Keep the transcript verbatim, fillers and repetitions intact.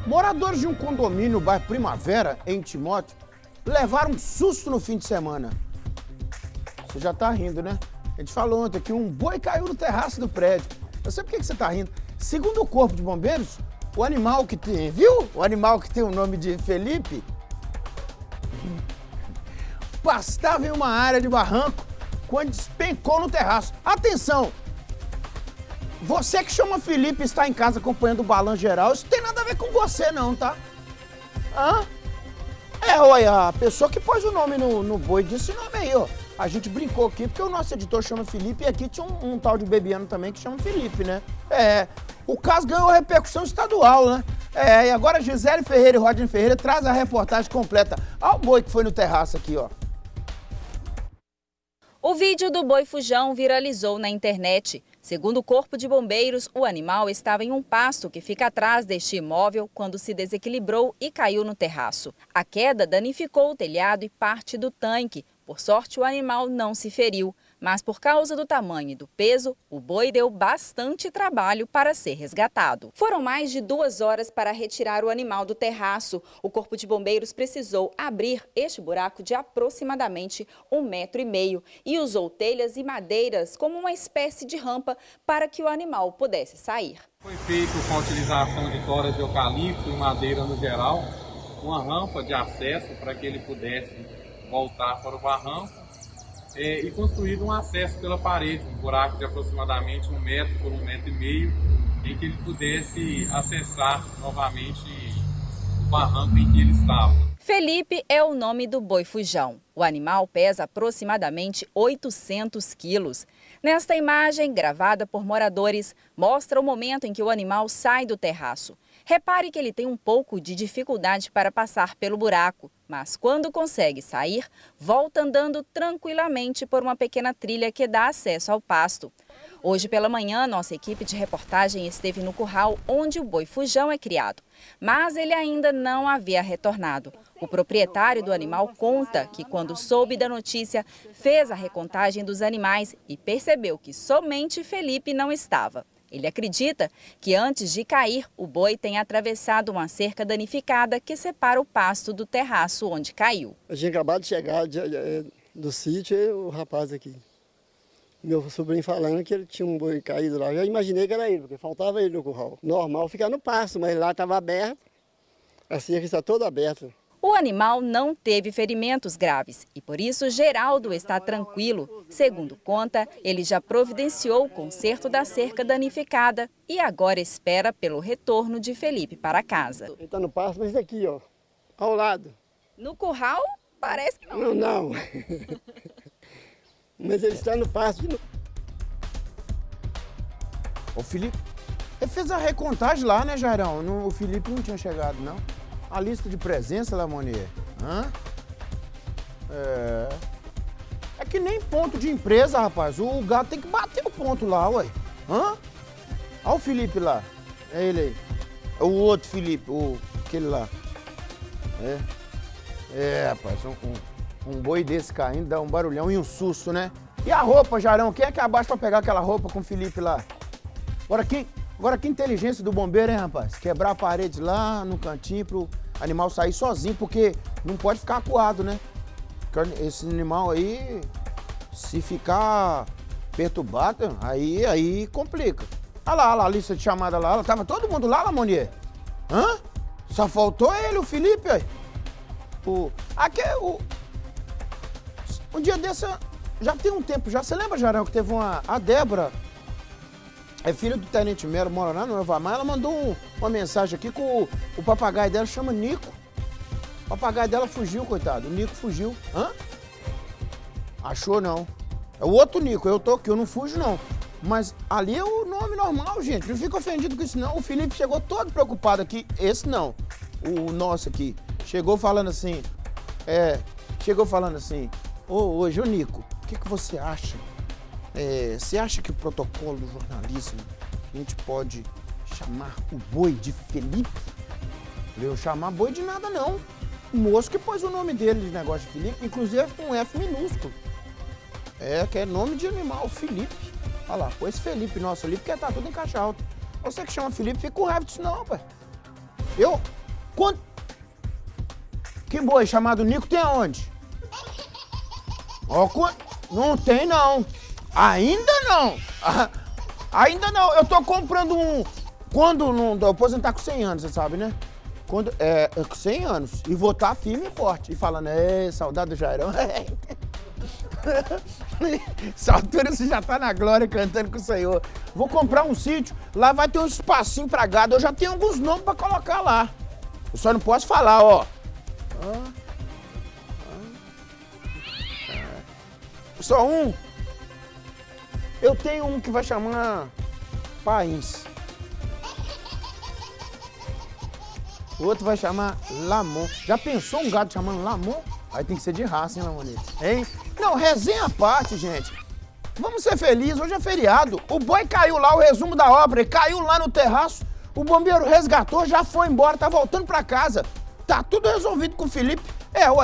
Moradores de um condomínio no bairro Primavera, em Timóteo, levaram um susto no fim de semana. Você já tá rindo, né? A gente falou ontem que um boi caiu no terraço do prédio. Eu sei por que você tá rindo. Segundo o Corpo de Bombeiros, o animal que tem, viu? O animal que tem o nome de Felipe, pastava em uma área de barranco quando despencou no terraço. Atenção! Você que chama Felipe e está em casa acompanhando o balanço geral, isso tem nada a ver com você não, tá? Hã? É, olha, a pessoa que pôs o nome no, no boi disse esse nome aí, ó. A gente brincou aqui porque o nosso editor chama Felipe e aqui tinha um, um tal de bebiano também que chama Felipe, né? É, o caso ganhou repercussão estadual, né? É, e agora Gisele Ferreira e Rodney Ferreira traz a reportagem completa. Olha o boi que foi no terraço aqui, ó. O vídeo do boi fujão viralizou na internet. Segundo o Corpo de Bombeiros, o animal estava em um pasto que fica atrás deste imóvel quando se desequilibrou e caiu no terraço. A queda danificou o telhado e parte do tanque. Por sorte, o animal não se feriu, mas por causa do tamanho e do peso, o boi deu bastante trabalho para ser resgatado. Foram mais de duas horas para retirar o animal do terraço. O Corpo de Bombeiros precisou abrir este buraco de aproximadamente um metro e meio e usou telhas e madeiras como uma espécie de rampa para que o animal pudesse sair. Foi feito com a utilização de toras de eucalipto e madeira no geral, uma rampa de acesso para que ele pudesse voltar para o barranco é, e construído um acesso pela parede, um buraco de aproximadamente um metro por um metro e meio, em que ele pudesse acessar novamente o barranco em que ele estava. Felipe é o nome do boi fujão. O animal pesa aproximadamente oitocentos quilos. Nesta imagem, gravada por moradores, mostra o momento em que o animal sai do terraço. Repare que ele tem um pouco de dificuldade para passar pelo buraco, mas quando consegue sair, volta andando tranquilamente por uma pequena trilha que dá acesso ao pasto. Hoje pela manhã, nossa equipe de reportagem esteve no curral onde o boi fujão é criado, mas ele ainda não havia retornado. O proprietário do animal conta que quando soube da notícia, fez a recontagem dos animais e percebeu que somente Felipe não estava. Ele acredita que antes de cair, o boi tenha atravessado uma cerca danificada que separa o pasto do terraço onde caiu. Eu tinha acabado de chegar de, de, do sítio e o rapaz aqui, meu sobrinho falando que ele tinha um boi caído lá. Eu já imaginei que era ele, porque faltava ele no curral. Normal ficar no pasto, mas lá estava aberto, a cerca está toda aberta. O animal não teve ferimentos graves e, por isso, Geraldo está tranquilo. Segundo conta, ele já providenciou o conserto da cerca danificada e agora espera pelo retorno de Felipe para casa. Ele está no pasto, mas aqui, ó, ao lado. No curral, parece que não. Não, não. Mas ele está no pasto. De... O Felipe, ele fez a recontagem lá, né, Jairão? No, o Felipe não tinha chegado, não. A lista de presença, Lamonier. Hã? É... é que nem ponto de empresa, rapaz. O gato tem que bater o ponto lá, ué. Hã? Olha o Felipe lá. É ele aí. É o outro Felipe, o... aquele lá. É, é rapaz, um, um, um boi desse caindo dá um barulhão e um susto, né? E a roupa, Jarão? Quem é que abaixa pra pegar aquela roupa com o Felipe lá? Agora, quem... Agora, que inteligência do bombeiro, hein, rapaz? Quebrar a parede lá no cantinho pro animal sair sozinho, porque não pode ficar acuado, né? Porque esse animal aí, se ficar perturbado, aí, aí complica. Olha lá, olha lá, a lista de chamada lá. Tava todo mundo lá, Lamonier? Hã? Só faltou ele, o Felipe, aí. O... Aqui, o... Um dia desse, já tem um tempo já. Você lembra, Jarão, que teve uma... A Débora... É filha do Tenente Melo, mora lá no Elvamar. Ela mandou um, uma mensagem aqui com o, o papagaio dela, chama Nico. O papagaio dela fugiu, coitado. O Nico fugiu. Hã? Achou, não. É o outro Nico, eu tô aqui, eu não fujo, não. Mas ali é o nome normal, gente. Não fica ofendido com isso, não. O Felipe chegou todo preocupado aqui. Esse não. O nosso aqui. Chegou falando assim... É... Chegou falando assim... Ô, hoje, ô Nico, o que, que você acha? É, você acha que o protocolo do jornalismo, a gente pode chamar o boi de Felipe? Eu chamar boi de nada, não. O moço que pôs o nome dele de negócio de Felipe, inclusive com um F minúsculo. É, que é nome de animal, Felipe. Olha lá, pôs Felipe nosso ali, porque tá tudo em caixa alta. Você que chama Felipe, fica com raiva disso não, pai. Eu, Quanto... Que boi chamado Nico tem aonde? Ó, quant... Não tem, não. Ainda não. Ah, ainda não. Eu tô comprando um... Quando não... Eu aposentar com cem anos, você sabe, né? Quando... É, com cem anos. E vou estar firme e forte. E falando, é, saudade do Jairão. Essa altura você já tá na glória cantando com o Senhor. Vou comprar um sítio. Lá vai ter um espacinho pra gado. Eu já tenho alguns nomes pra colocar lá. Eu só não posso falar, ó. Ah, ah, ah. Só um. Eu tenho um que vai chamar País. O outro vai chamar Lamon. Já pensou um gato chamando Lamon? Aí tem que ser de raça, hein, Lamonete? Hein? Não, resenha à parte, gente. Vamos ser felizes, hoje é feriado. O boi caiu lá, o resumo da obra, ele caiu lá no terraço. O bombeiro resgatou, já foi embora, tá voltando pra casa. Tá tudo resolvido com o Felipe. É,